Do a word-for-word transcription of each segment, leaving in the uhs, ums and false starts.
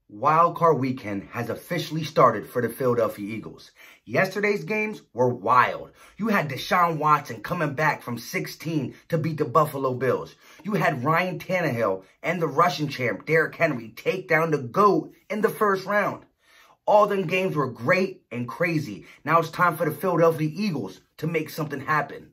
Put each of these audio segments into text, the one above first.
Wild Card Weekend has officially started for the Philadelphia Eagles. Yesterday's games were wild. You had Deshaun Watson coming back from sixteen to beat the Buffalo Bills. You had Ryan Tannehill and the Russian champ, Derrick Henry, take down the GOAT in the first round. All them games were great and crazy. Now it's time for the Philadelphia Eagles to make something happen.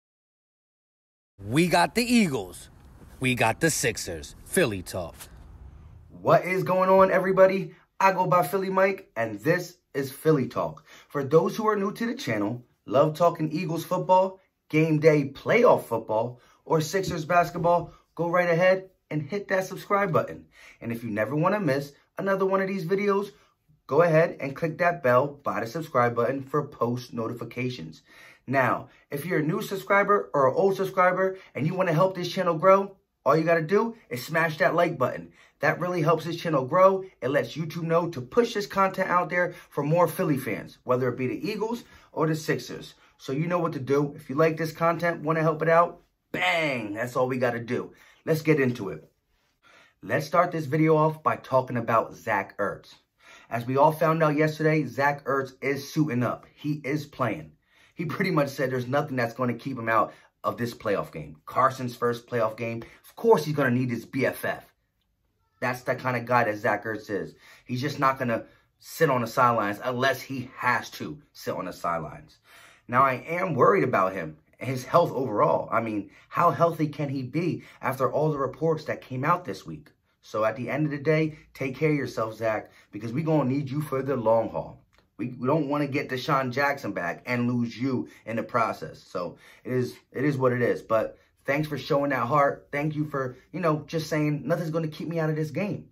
We got the Eagles. We got the Sixers. Philly talk. What is going on, everybody? I go by Philly Mike, and this is Philly Talk. For those who are new to the channel, love talking Eagles football, game day playoff football, or Sixers basketball, go right ahead and hit that subscribe button. And if you never want to miss another one of these videos, go ahead and click that bell by the subscribe button for post notifications. Now, if you're a new subscriber or an old subscriber and you want to help this channel grow, all you got to do is smash that like button. That really helps this channel grow. It lets YouTube know to push this content out there for more Philly fans, whether it be the Eagles or the Sixers. So you know what to do. If you like this content, want to help it out, bang, that's all we got to do. Let's get into it. Let's start this video off by talking about Zach Ertz. As we all found out yesterday, Zach Ertz is suiting up. He is playing. He pretty much said there's nothing that's going to keep him out of this playoff game. Carson's first playoff game. Of course he's going to need his B F F. That's the kind of guy that Zach Ertz is. He's just not going to sit on the sidelines unless he has to sit on the sidelines. Now, I am worried about him, his health overall. I mean, how healthy can he be after all the reports that came out this week? So at the end of the day, take care of yourself, Zach, because we're going to need you for the long haul. We, we don't want to get Deshaun Jackson back and lose you in the process. So it is, it is what it is. But thanks for showing that heart. Thank you for, you know, just saying nothing's going to keep me out of this game.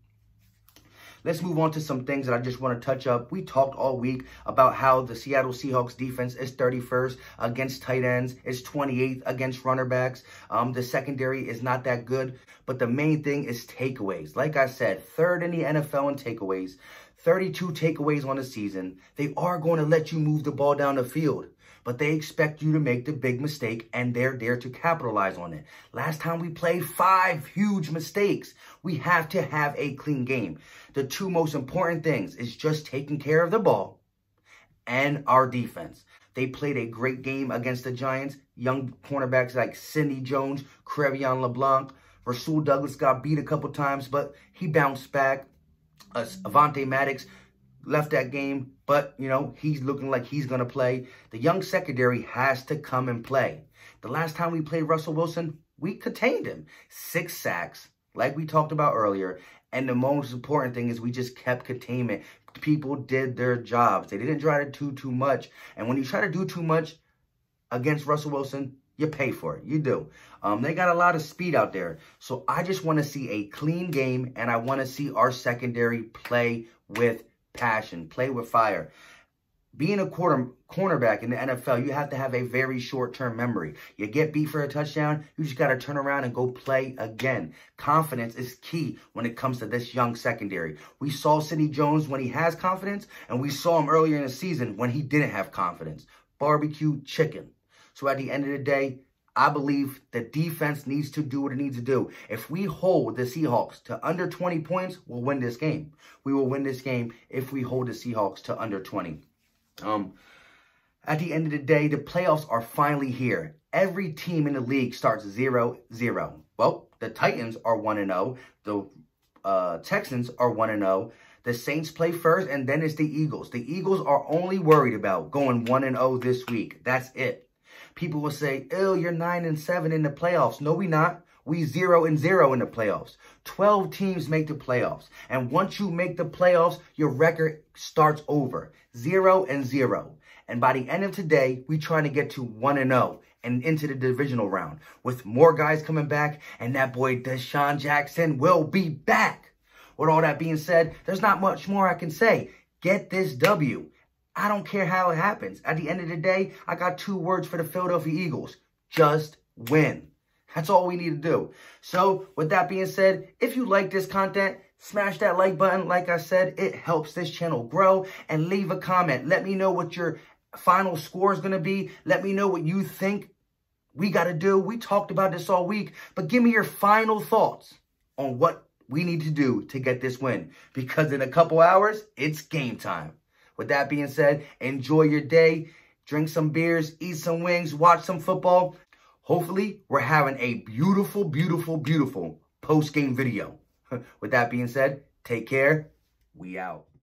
Let's move on to some things that I just want to touch up. We talked all week about how the Seattle Seahawks defense is thirty-first against tight ends. It's twenty-eighth against runner backs. Um, the secondary is not that good. But the main thing is takeaways. Like I said, third in the N F L in takeaways. thirty-two takeaways on the season. They are going to let you move the ball down the field, but they expect you to make the big mistake, and they're there to capitalize on it. Last time we played, five huge mistakes. We have to have a clean game. The two most important things is just taking care of the ball and our defense. They played a great game against the Giants. Young cornerbacks like Sidney Jones, Crevion LeBlanc. Rasul Douglas got beat a couple times, but he bounced back. Uh, Avonte Maddox left that game, but, you know, he's looking like he's going to play. The young secondary has to come and play. The last time we played Russell Wilson, we contained him. Six sacks, like we talked about earlier. And the most important thing is we just kept containment. People did their jobs. They didn't try to do too much. And when you try to do too much against Russell Wilson, you pay for it. You do. Um, they got a lot of speed out there. So I just want to see a clean game, and I want to see our secondary play with passion, play with fire. Being a quarter cornerback in the N F L, you have to have a very short-term memory. You get beat for a touchdown, you just got to turn around and go play again. Confidence is key when it comes to this young secondary. We saw Sidney Jones when he has confidence, and we saw him earlier in the season when he didn't have confidence. Barbecue chicken. So at the end of the day, I believe the defense needs to do what it needs to do. If we hold the Seahawks to under twenty points, we'll win this game. We will win this game if we hold the Seahawks to under twenty. Um, at the end of the day, the playoffs are finally here. Every team in the league starts zero zero. Well, the Titans are one and oh. The uh, Texans are one and oh. The Saints play first, and then it's the Eagles. The Eagles are only worried about going one and oh this week. That's it. People will say, ew, you're nine and seven in the playoffs. No, we not. We zero and zero in the playoffs. twelve teams make the playoffs. And once you make the playoffs, your record starts over. Zero and zero. And by the end of today, we trying to get to one and oh and into the divisional round with more guys coming back. And that boy Deshaun Jackson will be back. With all that being said, there's not much more I can say. Get this W. I don't care how it happens. At the end of the day, I got two words for the Philadelphia Eagles. Just win. That's all we need to do. So, with that being said, if you like this content, smash that like button. Like I said, it helps this channel grow. And leave a comment. Let me know what your final score is going to be. Let me know what you think we got to do. We talked about this all week. But give me your final thoughts on what we need to do to get this win, because in a couple hours, it's game time. With that being said, enjoy your day, drink some beers, eat some wings, watch some football. Hopefully, we're having a beautiful, beautiful, beautiful post-game video. With that being said, take care. We out.